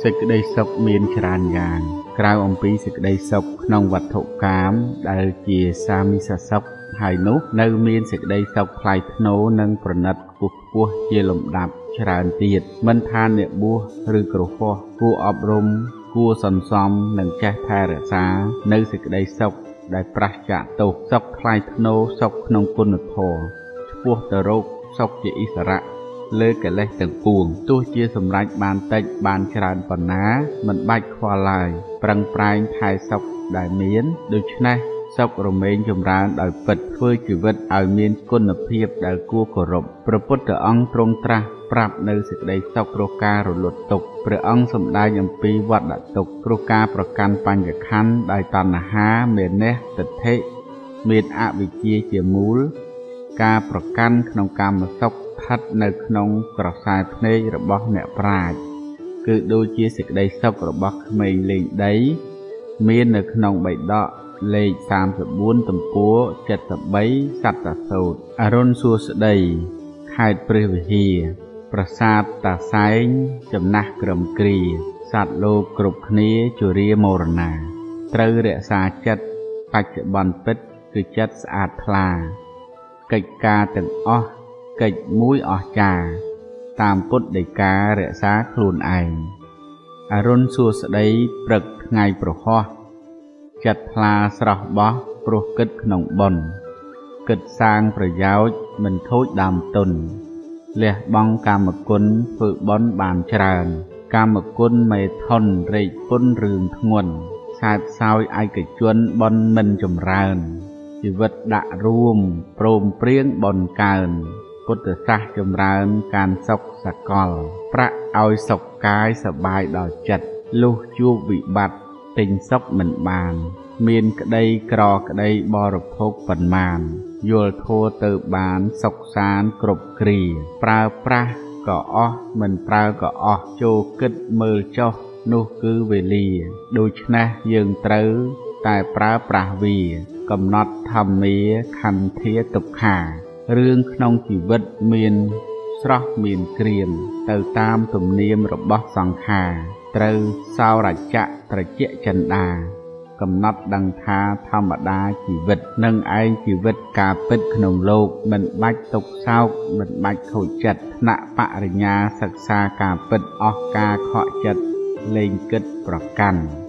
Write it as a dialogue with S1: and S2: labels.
S1: សេចក្តីសុខមានច្រើនយ៉ាងក្រៅអំពីសេចក្តីសុខក្នុងវត្ថុកាមដែលជាសាមិសសុខហើយនោះនៅមានសេចក្តីសុខថ្លៃថ្នូរនិងប្រណិតខ្ពស់ខ្ពស់ជាលំដាប់ច្រើនទៀតមិនថាអ្នកបួសឬក្រហមគួរអប់រំគួរសន្សំនិងចេះថែរក្សានៅសេចក្តីសុខដែលប្រះចាកទោសសុខថ្លៃថ្នូរសុខក្នុងគុណធម៌ឆ្ពោះទៅរកសុខជាអិសរៈលើកិលេសទាំងពួងទោះជាសម្រេចបានតិចបានច្រើនប៉ុណ្ណាមិនបាច់ខ្វល់ឡើយប្រឹងប្រែងថែសុខដែលមានដូច្នេះសុខរមែងចម្រើនដោយពិតធ្វើជីវិតឲ្យមានគុណភាពដែលគួរគោរពព្រះពុទ្ធអង្គទ្រង់ត្រាស់ប្រាប់នៅសេចក្តីសុខព្រោះការរលត់ទុក្ខព្រះអង្គសម្ដែងអំពីវដ្តទុក្ខព្រោះការប្រកាន់បញ្ញខណ្ឌដោយតណ្ហាមានៈទិដ្ឋិមានអវិជ្ជាជាមូលការប្រកាន់ក្នុងកាមសុខស្ថិតនៅក្នុងក្រសែភ្នែករបស់អ្នកប្រាជ្ញគឺដូចជាសេចក្តីសុខរបស់ក្មេងលេងដីមាននៅក្នុងបៃដកលេខ34ទំព័រ73សត្តសូត្រអរុណសួស្តីខេត្តព្រះវិហារប្រាសាទតាសែងចំណាស់ក្រឹមគ្រាសត្វលោកគ្រប់គ្នាជរាមរណាត្រូវរក្សាចិត្តបច្ចុប្បន្នពិតគឺចិត្តស្អាតថ្លាកិច្ចការទាំងអស់កិច្ចមួយអស្ចារ្យតាមពុទ្ធដីការក្សាខ្លួនឯងអរុណសួស្តីព្រឹកថ្ងៃប្រហោះចិត្តថ្លាស្រស់បោះព្រោះគិតក្នុងបុណ្យគិតសាងប្រយោជន៍មិនខូចដើមទុនលះបង់កាមគុណធ្វើបុណ្យបានច្រើនកាមគុណមេថុនរែកពុនរឿងធ្ងន់ខ្សែផ្សោយឯកជនបុណ្យមិនចម្រើនជីវិតដាក់រួមព្រមព្រៀងបុណ្យកើនពុទ្ធសាសន៍ចម្រើនការសុខសកលប្រាក់ឲ្យសុខកាយសបាយដល់ចិត្តលុះជួបវិបត្តិទិញសុខមិនបានមានក្តីក្រក្តីបរិភោគប៉ុន្មានយល់ធัวទៅបានសុខសាន្តគ្រប់គ្រាប្រើប្រាស់ក៏អស់មិនប្រើក៏អស់ចូលគិតមើលចុះនោះគឺវេលាដូច្នេះយើងត្រូវតែប្រើប្រាស់វាកំណត់ធម្មាខន្ធាទុក្ខារឿងក្នុងជីវិតមានស្រស់មានក្រៀមទៅតាមទំនៀមរបស់សង្ខារត្រូវសោរច្ចៈត្រជាចិន្តាកំណត់ដឹងថាធម្មតាជីវិតនឹងឯងជីវិតការពិតក្នុងលោកមិនបាច់ទុក្ខសោកមិនបាច់ខូចចិត្តថ្នាក់បរិញ្ញាសិក្សាការពិតអស់ការខកចិត្តលែងគិតប្រកាន់